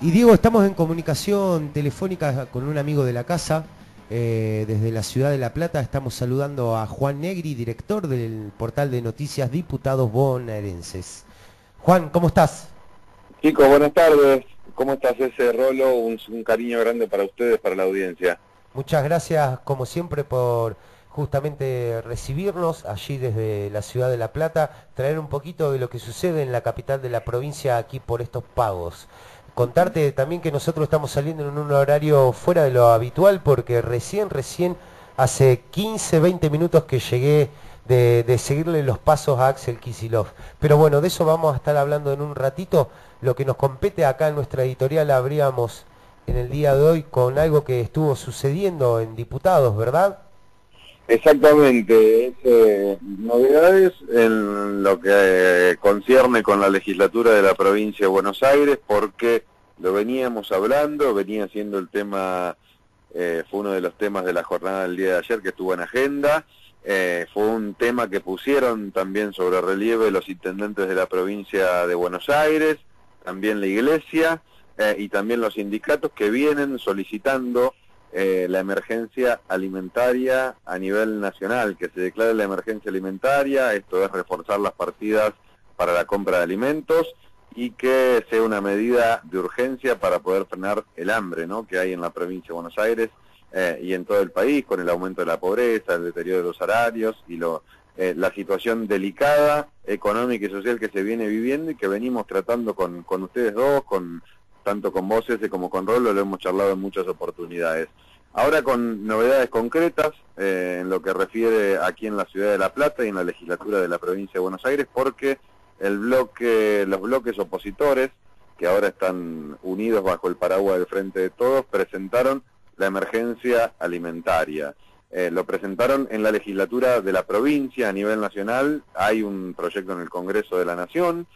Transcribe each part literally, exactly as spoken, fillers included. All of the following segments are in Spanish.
Y Diego, estamos en comunicación telefónica con un amigo de la casa, eh, desde la ciudad de La Plata. Estamos saludando a Juan Negri, director del portal de noticias Diputados Bonaerenses. Juan, ¿cómo estás? Chicos, buenas tardes. ¿Cómo estás, ese Rolo? Un, un cariño grande para ustedes, para la audiencia. Muchas gracias, como siempre, por justamente recibirnos allí desde la ciudad de La Plata, traer un poquito de lo que sucede en la capital de la provincia aquí por estos pagos. Contarte también que nosotros estamos saliendo en un horario fuera de lo habitual porque recién, recién, hace quince, veinte minutos que llegué de, de seguirle los pasos a Axel Kicillof. Pero bueno, de eso vamos a estar hablando en un ratito. Lo que nos compete acá en nuestra editorial abríamos en el día de hoy con algo que estuvo sucediendo en Diputados, ¿verdad? Exactamente, es, eh, novedades en lo que eh, concierne con la legislatura de la provincia de Buenos Aires, porque lo veníamos hablando, venía siendo el tema, eh, fue uno de los temas de la jornada del día de ayer que estuvo en agenda, eh, fue un tema que pusieron también sobre relieve los intendentes de la provincia de Buenos Aires, también la iglesia eh, y también los sindicatos que vienen solicitando Eh, la emergencia alimentaria a nivel nacional, que se declare la emergencia alimentaria, esto es reforzar las partidas para la compra de alimentos y que sea una medida de urgencia para poder frenar el hambre, ¿no?, que hay en la provincia de Buenos Aires eh, y en todo el país, con el aumento de la pobreza, el deterioro de los salarios y lo, eh, la situación delicada, económica y social que se viene viviendo y que venimos tratando con, con ustedes dos, con tanto con vos, ese, como con Rolo, lo hemos charlado en muchas oportunidades. Ahora con novedades concretas eh, en lo que refiere aquí en la ciudad de La Plata y en la legislatura de la provincia de Buenos Aires, porque el bloque, los bloques opositores, que ahora están unidos bajo el paraguas del Frente de Todos, presentaron la emergencia alimentaria. Eh, lo presentaron en la legislatura de la provincia a nivel nacional. Hay un proyecto en el Congreso de la Nación,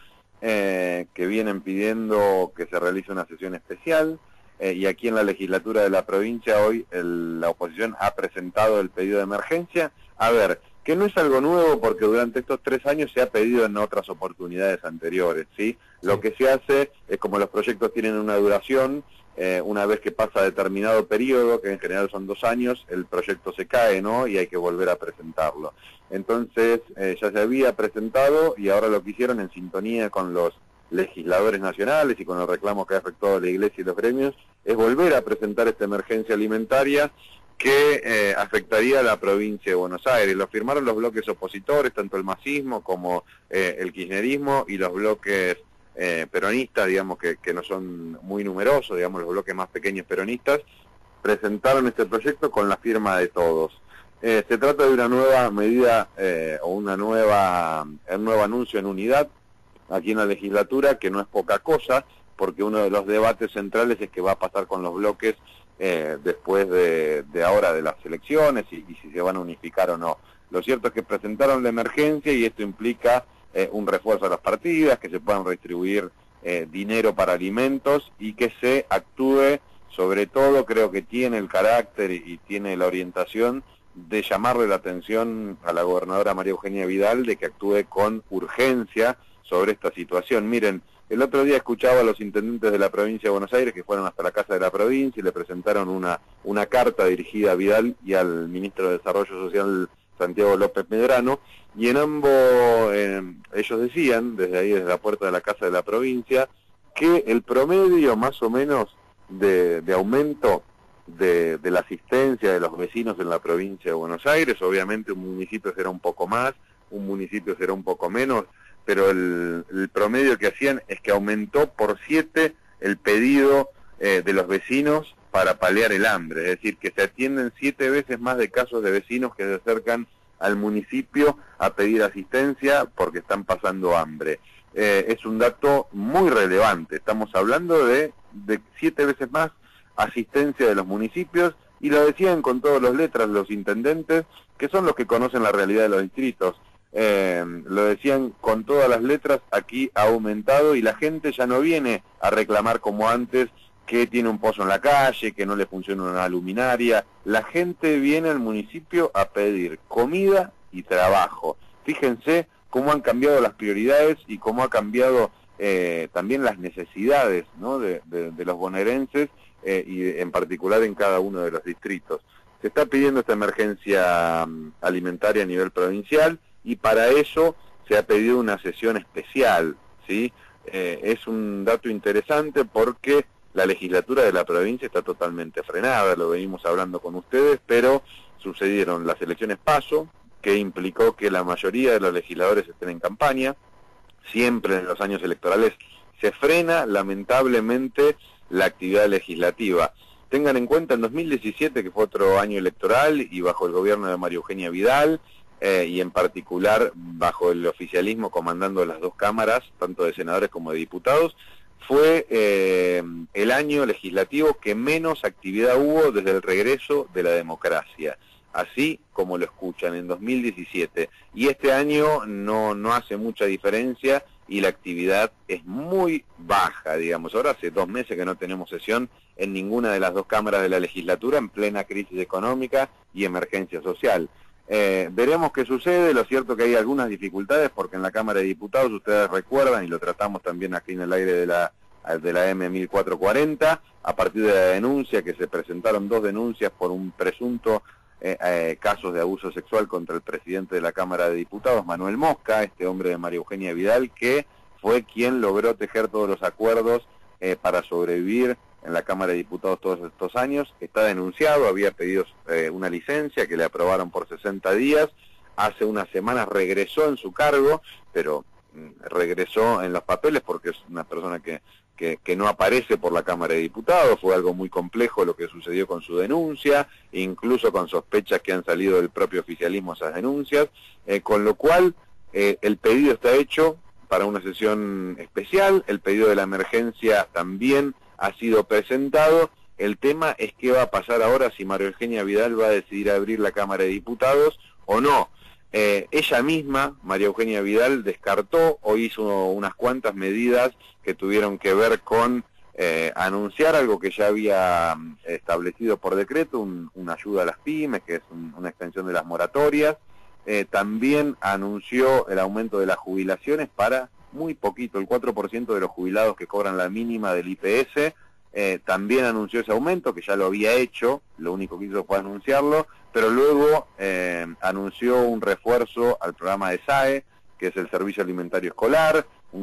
Eh, que vienen pidiendo que se realice una sesión especial, eh, y aquí en la legislatura de la provincia hoy el, la oposición ha presentado el pedido de emergencia. A ver, que no es algo nuevo porque durante estos tres años se ha pedido en otras oportunidades anteriores, ¿sí? Sí. Lo que se hace es, como los proyectos tienen una duración, eh, una vez que pasa determinado periodo, que en general son dos años, el proyecto se cae, ¿no?, y hay que volver a presentarlo. Entonces, eh, ya se había presentado y ahora lo que hicieron, en sintonía con los legisladores nacionales y con los reclamos que ha efectuado la iglesia y los gremios, es volver a presentar esta emergencia alimentaria que eh, afectaría a la provincia de Buenos Aires. Lo firmaron los bloques opositores, tanto el masismo como eh, el kirchnerismo, y los bloques eh, peronistas, digamos, que, que no son muy numerosos, digamos, los bloques más pequeños peronistas, presentaron este proyecto con la firma de todos. Eh, se trata de una nueva medida eh, o una nueva, un nuevo anuncio en unidad aquí en la legislatura, que no es poca cosa, porque uno de los debates centrales es qué va a pasar con los bloques eh, después de, de ahora de las elecciones y, y si se van a unificar o no. Lo cierto es que presentaron la emergencia y esto implica eh, un refuerzo a las partidas, que se puedan redistribuir eh, dinero para alimentos y que se actúe, sobre todo creo que tiene el carácter y, y tiene la orientación de llamarle la atención a la gobernadora María Eugenia Vidal de que actúe con urgencia sobre esta situación. Miren, el otro día escuchaba a los intendentes de la provincia de Buenos Aires que fueron hasta la Casa de la Provincia y le presentaron una, una carta dirigida a Vidal y al ministro de Desarrollo Social, Santiago López Medrano, y en ambos eh, ellos decían, desde ahí, desde la puerta de la Casa de la Provincia, que el promedio más o menos de, de aumento De, de la asistencia de los vecinos en la provincia de Buenos Aires, obviamente un municipio será un poco más, un municipio será un poco menos, pero el, el promedio que hacían es que aumentó por siete el pedido eh, de los vecinos para paliar el hambre, es decir, que se atienden siete veces más de casos de vecinos que se acercan al municipio a pedir asistencia porque están pasando hambre. Eh, es un dato muy relevante, estamos hablando de, de siete veces más asistencia de los municipios, y lo decían con todas las letras los intendentes, que son los que conocen la realidad de los distritos. Eh, lo decían con todas las letras, aquí ha aumentado y la gente ya no viene a reclamar como antes que tiene un pozo en la calle, que no le funciona una luminaria. La gente viene al municipio a pedir comida y trabajo. Fíjense cómo han cambiado las prioridades y cómo ha cambiado eh, también las necesidades, ¿no?, de, de, de los bonaerenses eh, y en particular en cada uno de los distritos. Se está pidiendo esta emergencia um, alimentaria a nivel provincial y para eso se ha pedido una sesión especial, ¿sí? Eh, es un dato interesante porque la legislatura de la provincia está totalmente frenada, lo venimos hablando con ustedes, pero sucedieron las elecciones PASO, que implicó que la mayoría de los legisladores estén en campaña. Siempre en los años electorales se frena, lamentablemente, la actividad legislativa. Tengan en cuenta, en dos mil diecisiete, que fue otro año electoral, y bajo el gobierno de María Eugenia Vidal, eh, y en particular bajo el oficialismo comandando las dos cámaras, tanto de senadores como de diputados, fue eh, el año legislativo que menos actividad hubo desde el regreso de la democracia. Así como lo escuchan, en dos mil diecisiete. Y este año no, no hace mucha diferencia y la actividad es muy baja, digamos. Ahora hace dos meses que no tenemos sesión en ninguna de las dos cámaras de la legislatura en plena crisis económica y emergencia social. Eh, veremos qué sucede. Lo cierto que hay algunas dificultades porque en la Cámara de Diputados, ustedes recuerdan, y lo tratamos también aquí en el aire de la, de la M mil cuatrocientos cuarenta, a partir de la denuncia que se presentaron dos denuncias por un presunto Eh, eh, casos de abuso sexual contra el presidente de la Cámara de Diputados, Manuel Mosca, este hombre de María Eugenia Vidal, que fue quien logró tejer todos los acuerdos eh, para sobrevivir en la Cámara de Diputados todos estos años. Está denunciado, había pedido eh, una licencia que le aprobaron por sesenta días, hace unas semanas regresó en su cargo, pero mm, regresó en los papeles porque es una persona que Que, que no aparece por la Cámara de Diputados. Fue algo muy complejo lo que sucedió con su denuncia, incluso con sospechas que han salido del propio oficialismo esas denuncias, eh, con lo cual eh, el pedido está hecho para una sesión especial, el pedido de la emergencia también ha sido presentado. El tema es qué va a pasar ahora si María Eugenia Vidal va a decidir abrir la Cámara de Diputados o no. Eh, ella misma, María Eugenia Vidal, descartó o hizo unas cuantas medidas que tuvieron que ver con eh, anunciar algo que ya había establecido por decreto, un, una ayuda a las pymes, que es un, una extensión de las moratorias. Eh, también anunció el aumento de las jubilaciones para muy poquito, el cuatro por ciento de los jubilados que cobran la mínima del I P S. Eh, también anunció ese aumento, que ya lo había hecho, lo único que hizo fue anunciarlo, pero luego eh, anunció un refuerzo al programa de S A E, que es el Servicio Alimentario Escolar, un,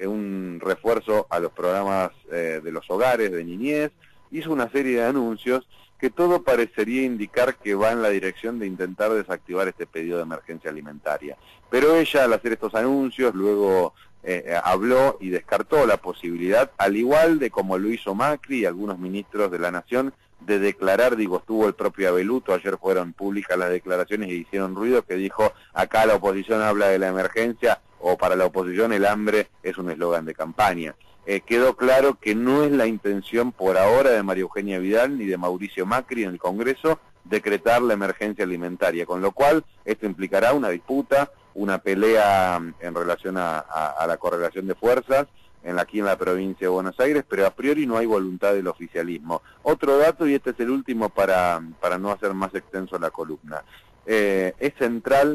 un refuerzo a los programas eh, de los hogares, de niñez. Hizo una serie de anuncios que todo parecería indicar que va en la dirección de intentar desactivar este pedido de emergencia alimentaria. Pero ella, al hacer estos anuncios, luego eh, habló y descartó la posibilidad, al igual de como lo hizo Macri y algunos ministros de la Nación, de declarar, digo, estuvo el propio Abeluto, ayer fueron públicas las declaraciones y hicieron ruido, que dijo, acá la oposición habla de la emergencia, o para la oposición el hambre es un eslogan de campaña. Eh, quedó claro que no es la intención por ahora de María Eugenia Vidal ni de Mauricio Macri en el Congreso decretar la emergencia alimentaria, con lo cual esto implicará una disputa, una pelea en relación a, a, a la correlación de fuerzas en aquí en la provincia de Buenos Aires, pero a priori no hay voluntad del oficialismo. Otro dato, y este es el último para, para no hacer más extenso la columna, eh, es central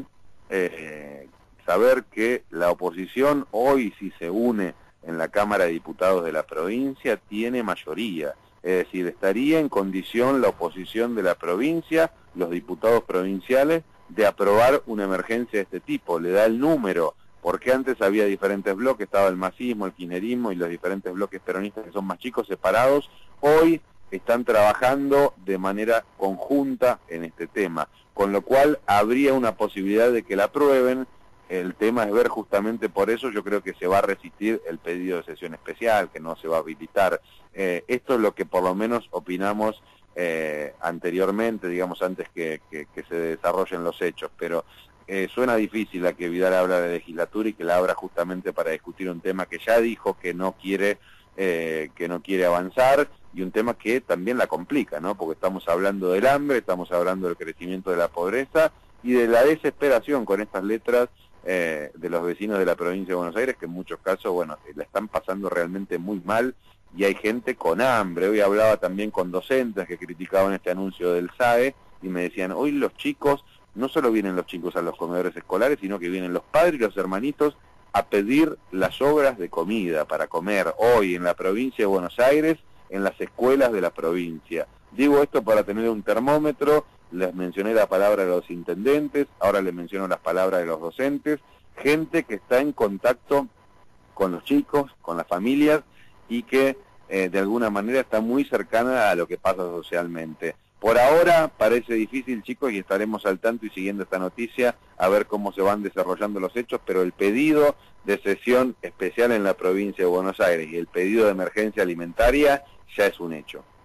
eh, saber que la oposición hoy, si se une en la Cámara de Diputados de la provincia, tiene mayoría. Es decir, estaría en condición la oposición de la provincia, los diputados provinciales, de aprobar una emergencia de este tipo. Le da el número, porque antes había diferentes bloques, estaba el masismo, el kirchnerismo y los diferentes bloques peronistas que son más chicos, separados. Hoy están trabajando de manera conjunta en este tema, con lo cual habría una posibilidad de que la aprueben. El tema es ver, justamente por eso yo creo que se va a resistir el pedido de sesión especial, que no se va a habilitar. Eh, esto es lo que por lo menos opinamos eh, anteriormente, digamos, antes que, que, que se desarrollen los hechos, pero eh, suena difícil a que Vidal habla de legislatura y que la abra justamente para discutir un tema que ya dijo que no quiere, eh, que no quiere avanzar, y un tema que también la complica, ¿no? Porque estamos hablando del hambre, estamos hablando del crecimiento de la pobreza y de la desesperación con estas letras Eh, de los vecinos de la provincia de Buenos Aires, que en muchos casos, bueno, la están pasando realmente muy mal y hay gente con hambre. Hoy hablaba también con docentes que criticaban este anuncio del S A E y me decían, hoy los chicos, no solo vienen los chicos a los comedores escolares, sino que vienen los padres y los hermanitos a pedir las obras de comida para comer hoy en la provincia de Buenos Aires, en las escuelas de la provincia. Digo esto para tener un termómetro. Les mencioné la palabra de los intendentes, ahora les menciono las palabras de los docentes, gente que está en contacto con los chicos, con las familias, y que eh, de alguna manera está muy cercana a lo que pasa socialmente. Por ahora parece difícil, chicos, y estaremos al tanto y siguiendo esta noticia a ver cómo se van desarrollando los hechos, pero el pedido de sesión especial en la provincia de Buenos Aires y el pedido de emergencia alimentaria ya es un hecho.